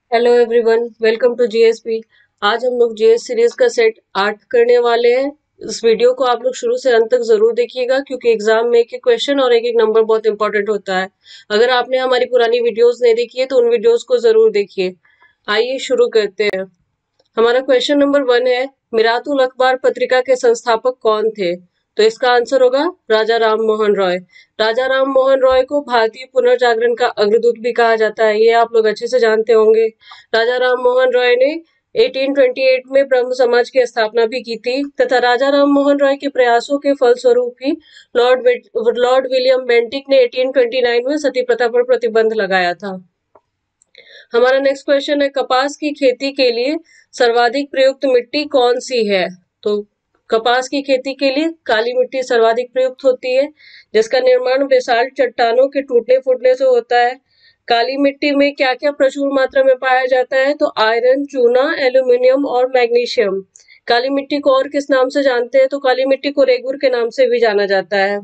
Hello everyone, welcome to GSP. आज हम लोग जीएस सीरीज का सेट 8 करने वाले हैं। इस वीडियो को आप लोग शुरू से अंत तक जरूर देखिएगा क्योंकि एग्जाम में एक एक क्वेश्चन और एक एक नंबर बहुत इंपॉर्टेंट होता है। अगर आपने हमारी पुरानी वीडियोस नहीं देखी है तो उन वीडियोस को जरूर देखिए। आइए शुरू करते हैं। हमारा क्वेश्चन नंबर 1 है, मिरातुल अखबार पत्रिका के संस्थापक कौन थे? तो इसका आंसर होगा राजा राम मोहन रॉय। राजा राम मोहन रॉय को भारतीय पुनर्जागरण का अग्रदूत भी कहा जाता है, ये आप लोग अच्छे से जानते होंगे। राजा राम मोहन रॉय ने 1828 में ब्रह्म समाज की स्थापना भी की थी तथा राजा राम मोहन रॉय के प्रयासों के फलस्वरूप ही लॉर्ड विलियम बेंटिक ने 1829 में सती प्रथा पर प्रतिबंध लगाया था। हमारा नेक्स्ट क्वेश्चन है, कपास की खेती के लिए सर्वाधिक प्रयुक्त मिट्टी कौन सी है? तो कपास की खेती के लिए काली मिट्टी सर्वाधिक प्रयुक्त होती है, जिसका निर्माण बेसाल्ट चट्टानों के टूटने फूटने से होता है। काली मिट्टी में क्या क्या प्रचुर मात्रा में पाया जाता है? तो आयरन, चूना, एल्यूमिनियम और मैग्नीशियम। काली मिट्टी को और किस नाम से जानते हैं? तो काली मिट्टी को रेगुर के नाम से भी जाना जाता है।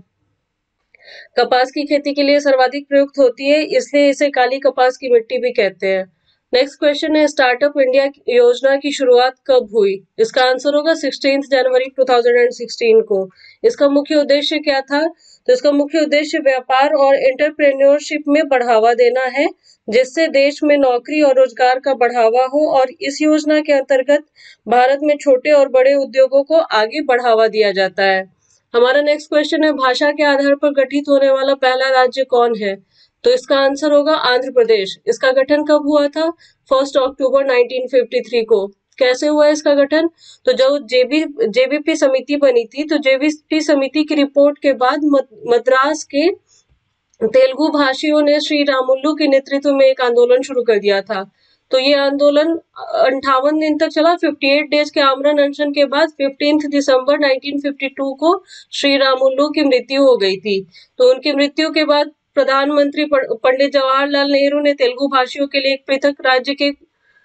कपास की खेती के लिए सर्वाधिक प्रयुक्त होती है, इसलिए इसे काली कपास की मिट्टी भी कहते हैं। नेक्स्ट क्वेश्चन है, स्टार्टअप इंडिया योजना की शुरुआत कब हुई? इसका आंसर होगा 16 जनवरी 2016 को। इसका मुख्य उद्देश्य क्या था? तो इसका मुख्य उद्देश्य व्यापार और एंटरप्रेन्योरशिप में बढ़ावा देना है, जिससे देश में नौकरी और रोजगार का बढ़ावा हो, और इस योजना के अंतर्गत भारत में छोटे और बड़े उद्योगों को आगे बढ़ावा दिया जाता है। हमारा नेक्स्ट क्वेश्चन है, भाषा के आधार पर गठित होने वाला पहला राज्य कौन है? तो इसका आंसर होगा आंध्र प्रदेश। इसका गठन कब हुआ था? 1 अक्टूबर 1953 को। कैसे हुआ इसका गठन? तो जो जेबीपी समिति बनी थी, तो जेबीपी समिति की रिपोर्ट के बाद मद्रास के तेलुगु भाषियों ने श्री रामुलु के नेतृत्व में एक आंदोलन शुरू कर दिया था। तो ये आंदोलन 58 दिन तक चला। 58 डेज के आमरण अनशन के बाद 15 दिसंबर 1952 को श्री रामुलु की मृत्यु हो गई थी। तो उनकी मृत्यु के बाद प्रधानमंत्री पंडित जवाहरलाल नेहरू ने तेलुगु भाषियों के लिए एक पृथक राज्य के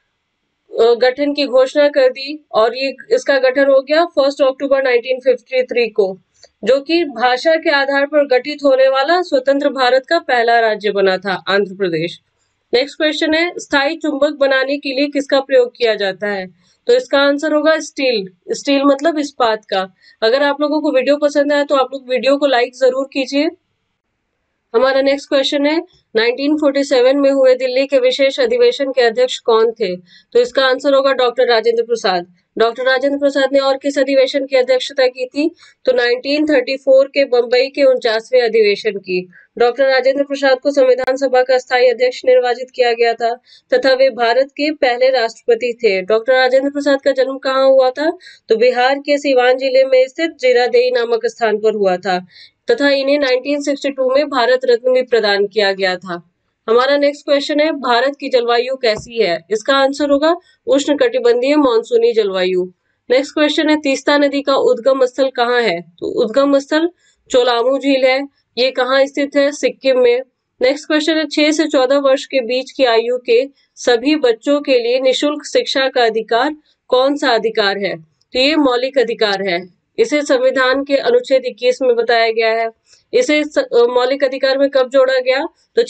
गठन की घोषणा कर दी, और ये इसका गठन हो गया 1 अक्टूबर 1953 को, जो कि भाषा के आधार पर गठित होने वाला स्वतंत्र भारत का पहला राज्य बना था, आंध्र प्रदेश। नेक्स्ट क्वेश्चन है, स्थायी चुंबक बनाने के लिए किसका प्रयोग किया जाता है? तो इसका आंसर होगा स्टील। स्टील मतलब इस्पात का। अगर आप लोगों को वीडियो पसंद आया तो आप लोग वीडियो को लाइक जरूर कीजिए। हमारा नेक्स्ट क्वेश्चन है, 1947 में हुए दिल्ली के विशेष अधिवेशन के अध्यक्ष कौन थे? तो इसका आंसर होगा डॉक्टर राजेंद्र प्रसाद। डॉक्टर राजेंद्र प्रसाद ने और किस अधिवेशन की अध्यक्षता की थी? तो 1934 के बंबई के 49वें अधिवेशन की। डॉक्टर राजेंद्र प्रसाद को संविधान सभा का स्थायी अध्यक्ष निर्वाचित किया गया था तथा वे भारत के पहले राष्ट्रपति थे। डॉक्टर राजेंद्र प्रसाद का जन्म कहाँ हुआ था? तो बिहार के सिवान जिले में स्थित जीरादेई नामक स्थान पर हुआ था तथा इन्हें 1962 में भारत रत्न भी प्रदान किया गया था। हमारा नेक्स्ट क्वेश्चन है, भारत की जलवायु कैसी है? इसका आंसर होगा उष्ण कटिबंधीय मानसूनी जलवायु। नेक्स्ट क्वेश्चन है, तीस्ता नदी का उद्गम स्थल कहाँ है? तो उद्गम स्थल चोलामू झील है। ये कहाँ स्थित है? सिक्किम में। नेक्स्ट क्वेश्चन है, 6 से 14 वर्ष के बीच की आयु के सभी बच्चों के लिए निशुल्क शिक्षा का अधिकार कौन सा अधिकार है? तो ये मौलिक अधिकार है। इसे संविधान के अनुच्छेद 21 में बताया गया है। इसे मौलिक अधिकार में कब जोड़ा गया? तो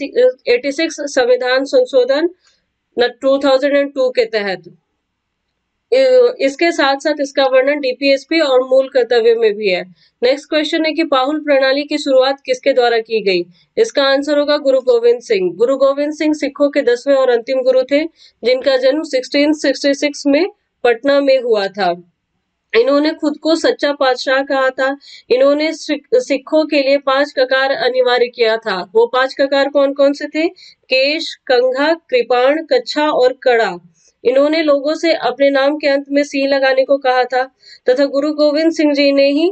86 संविधान संशोधन 2002 के तहत। इसके साथ साथ इसका वर्णन डीपीएसपी और मूल कर्तव्य में भी है। नेक्स्ट क्वेश्चन है कि पाहुल प्रणाली की शुरुआत किसके द्वारा की गई? इसका आंसर होगा गुरु गोविंद सिंह। गुरु गोविंद सिंह सिखों के 10वें और अंतिम गुरु थे, जिनका जन्म 1666 में पटना में हुआ था। इन्होंने खुद को सच्चा पातशाह कहा था। इन्होंने सिखों के लिए 5 ककार अनिवार्य किया था। वो 5 ककार कौन कौन से थे? केश, कंघा, कृपाण, कच्छा और कड़ा। इन्होंने लोगों से अपने नाम के अंत में सी लगाने को कहा था तथा गुरु गोविंद सिंह जी ने ही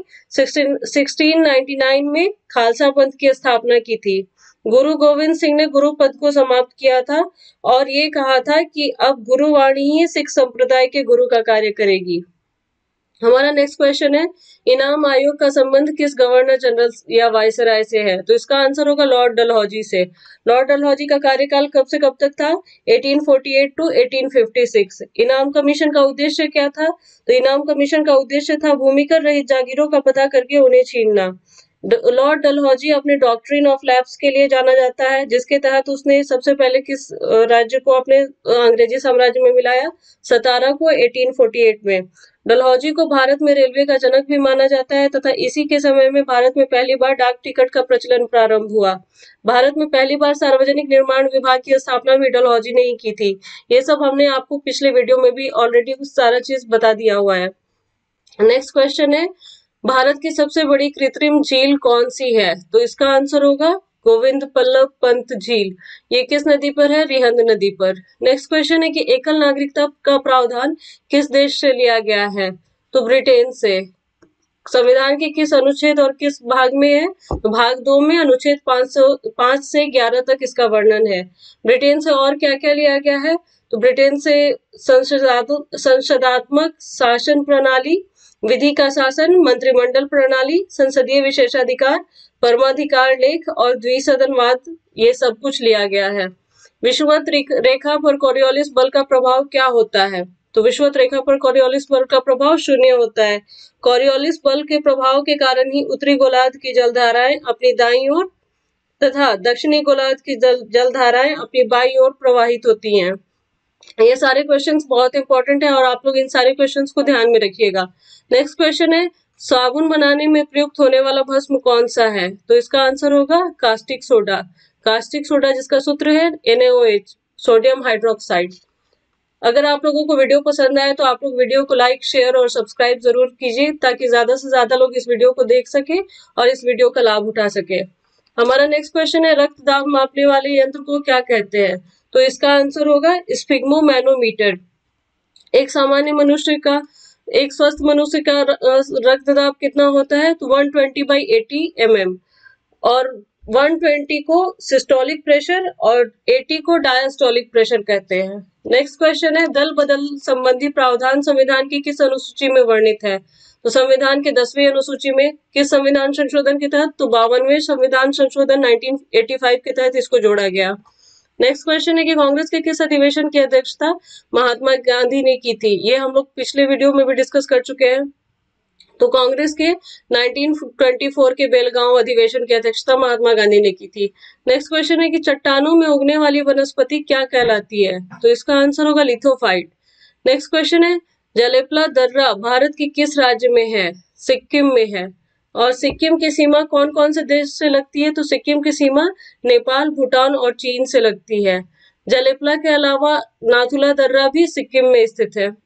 1699 में खालसा पंथ की स्थापना की थी। गुरु गोविंद सिंह ने गुरु पद को समाप्त किया था और ये कहा था कि अब गुरुवाणी ही सिख संप्रदाय के गुरु का कार्य करेगी। हमारा नेक्स्ट क्वेश्चन है, इनाम आयोग का संबंध किस गवर्नर जनरल या वायसराय से है? तो इसका आंसर होगा लॉर्ड डलहौजी से। लॉर्ड डलहौजी का कार्यकाल कब से कब तक था? 1848 टू 1856। इनाम कमीशन का उद्देश्य क्या था? तो इनाम कमीशन का उद्देश्य था भूमिकर रहित जागीरों का पता करके उन्हें छीनना। लॉर्ड डलहौजी अपने डॉक्ट्रिन ऑफ लैप्स के लिए जाना जाता है, जिसके तहत उसने सबसे पहले किस राज्य को अपने अंग्रेजी साम्राज्य में मिलाया? सतारा को 1848 में। डलहौजी को भारत में रेलवे का जनक भी माना जाता है तथा इसी के समय में भारत में पहली बार डाक टिकट का प्रचलन प्रारंभ हुआ। भारत में पहली बार सार्वजनिक निर्माण विभाग की स्थापना भी डलहौजी ने ही की थी। ये सब हमने आपको पिछले वीडियो में भी ऑलरेडी सारा चीज बता दिया हुआ है। नेक्स्ट क्वेश्चन है, भारत की सबसे बड़ी कृत्रिम झील कौन सी है? तो इसका आंसर होगा गोविंद बल्लभ पंत झील। ये किस नदी पर है? रिहंद नदी पर। नेक्स्ट क्वेश्चन है कि एकल नागरिकता का प्रावधान किस देश से लिया गया है? तो ब्रिटेन से। संविधान के किस अनुच्छेद और किस भाग में है? तो भाग 2 में अनुच्छेद 505 से 11 तक इसका वर्णन है। ब्रिटेन से और क्या क्या लिया गया है? तो ब्रिटेन से संसदात्मक शासन प्रणाली, विधि का शासन, मंत्रिमंडल प्रणाली, संसदीय विशेषाधिकार, परमाधिकार लेख और द्विसदनवाद, ये सब कुछ लिया गया है। विषुवत रेखा पर कोरियोलिस बल का प्रभाव क्या होता है? तो विषुवत रेखा पर कोरियोलिस बल का प्रभाव 0 होता है। कोरियोलिस बल के प्रभाव के कारण ही उत्तरी गोलार्ध की जलधाराएं अपनी दाईं ओर तथा दक्षिणी गोलार्ध की जलधाराएं अपनी बाईं ओर प्रवाहित होती हैं। ये सारे क्वेश्चंस बहुत इंपॉर्टेंट है और आप लोग इन सारे क्वेश्चंस को ध्यान में रखिएगा। नेक्स्ट क्वेश्चन है, साबुन बनाने में प्रयुक्त होने वाला भस्म कौन सा है? तो इसका आंसर होगा कास्टिक सोडा। कास्टिक सोडा जिसका सूत्र है NaOH, सोडियम हाइड्रोक्साइड। अगर आप लोगों को वीडियो पसंद आए तो आप लोग वीडियो को लाइक, शेयर और सब्सक्राइब जरूर कीजिए ताकि ज्यादा से ज्यादा लोग इस वीडियो को देख सके और इस वीडियो का लाभ उठा सके। हमारा नेक्स्ट क्वेश्चन है, रक्त दाब मापने वाले यंत्र को क्या कहते हैं? तो इसका आंसर होगा स्फिग्मोमैनोमीटर। एक सामान्य मनुष्य का, एक स्वस्थ मनुष्य का रक्त दाब कितना होता है? तो 120/80 mm और 120 को सिस्टोलिक प्रेशर और 80 को डायस्टोलिक प्रेशर कहते हैं। नेक्स्ट क्वेश्चन है, दल बदल संबंधी प्रावधान संविधान की किस अनुसूची में वर्णित है? तो संविधान के 10वीं अनुसूची में। किस संविधान संशोधन के तहत? तो 52वें संविधान संशोधन 1985 के तहत इसको जोड़ा गया। नेक्स्ट क्वेश्चन है कि कांग्रेस के किस अधिवेशन की अध्यक्षता महात्मा गांधी ने की थी? ये हम लोग पिछले वीडियो में भी डिस्कस कर चुके हैं। तो कांग्रेस के 1924 के बेलगांव अधिवेशन की अध्यक्षता महात्मा गांधी ने की थी। नेक्स्ट क्वेश्चन है कि चट्टानों में उगने वाली वनस्पति क्या कहलाती है? तो इसका आंसर होगा लिथोफाइट। नेक्स्ट क्वेश्चन है, जलेपला दर्रा भारत के किस राज्य में है? सिक्किम में है। और सिक्किम की सीमा कौन कौन से देश से लगती है? तो सिक्किम की सीमा नेपाल, भूटान और चीन से लगती है। जलेपला के अलावा नाथुला दर्रा भी सिक्किम में स्थित है।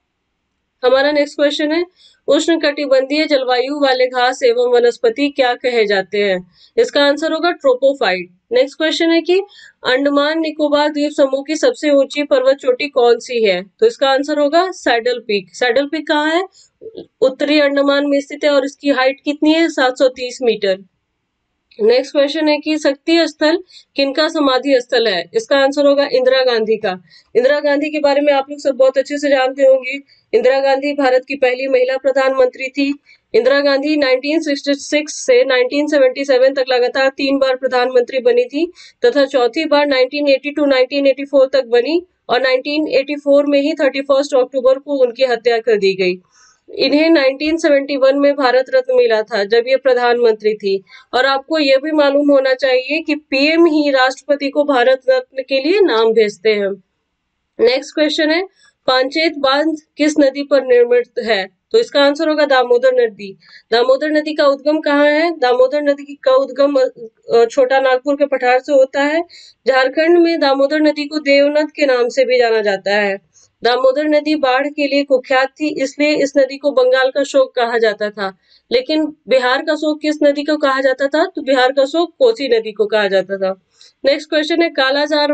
हमारा नेक्स्ट क्वेश्चन है, उष्णकटिबंधीय जलवायु वाले घास एवं वनस्पति क्या कहे जाते हैं? इसका आंसर होगा ट्रोपोफाइट। नेक्स्ट क्वेश्चन है कि अंडमान निकोबार द्वीप समूह की सबसे ऊंची पर्वत चोटी कौन सी है? तो इसका आंसर होगा सैडल पीक। सैडल पीक कहाँ है? उत्तरी अंडमान में स्थित है और इसकी हाइट कितनी है? 730 मीटर। नेक्स्ट क्वेश्चन है कि शक्ति स्थल किनका समाधि स्थल है? इसका आंसर होगा इंदिरा गांधी का। इंदिरा गांधी के बारे में आप लोग सब बहुत अच्छे से जानते होंगे। इंदिरा गांधी भारत की पहली महिला प्रधानमंत्री थी। इंदिरा गांधी 1966 से 1977 तक लगातार 3 बार प्रधानमंत्री बनी थी तथा चौथी बार 1980 to 1984 तक बनी और 1984 में ही 31 अक्टूबर को उनकी हत्या कर दी गई। इन्हें 1971 में भारत रत्न मिला था जब ये प्रधानमंत्री थी। और आपको यह भी मालूम होना चाहिए कि पीएम ही राष्ट्रपति को भारत रत्न के लिए नाम भेजते हैं। नेक्स्ट क्वेश्चन है, पांचेत बांध किस नदी पर निर्मित है? तो इसका आंसर होगा दामोदर नदी। दामोदर नदी का उद्गम कहाँ है? दामोदर नदी का उद्गम छोटा नागपुर के पठार से होता है। झारखंड में दामोदर नदी को देवनद के नाम से भी जाना जाता है। दामोदर नदी बाढ़ के लिए कुख्यात थी, इसलिए इस नदी को बंगाल का शोक कहा जाता था। लेकिन बिहार का शोक किस नदी को कहा जाता था? तो बिहार का शोक कोसी नदी को कहा जाता था। नेक्स्ट क्वेश्चन है, कालाजार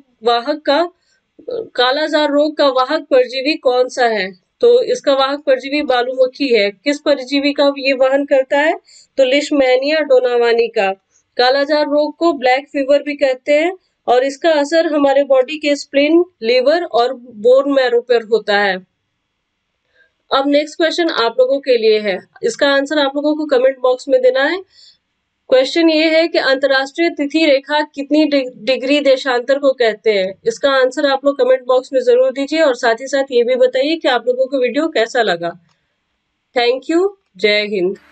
रोग का वाहक परजीवी कौन सा है? तो इसका वाहक परजीवी बालूमक्खी है। किस परजीवी का ये वहन करता है? तो लिशमैनिया डोनावानी का। कालाजार रोग को ब्लैक फीवर भी कहते हैं और इसका असर हमारे बॉडी के स्प्लीन, लिवर और बोन मैरो पर होता है। अब नेक्स्ट क्वेश्चन आप लोगों के लिए है, इसका आंसर आप लोगों को कमेंट बॉक्स में देना है। क्वेश्चन ये है कि अंतरराष्ट्रीय तिथि रेखा कितनी डिग्री देशांतर को कहते हैं? इसका आंसर आप लोग कमेंट बॉक्स में जरूर दीजिए और साथ ही साथ ये भी बताइए कि आप लोगों को वीडियो कैसा लगा। Thank you. जय हिंद।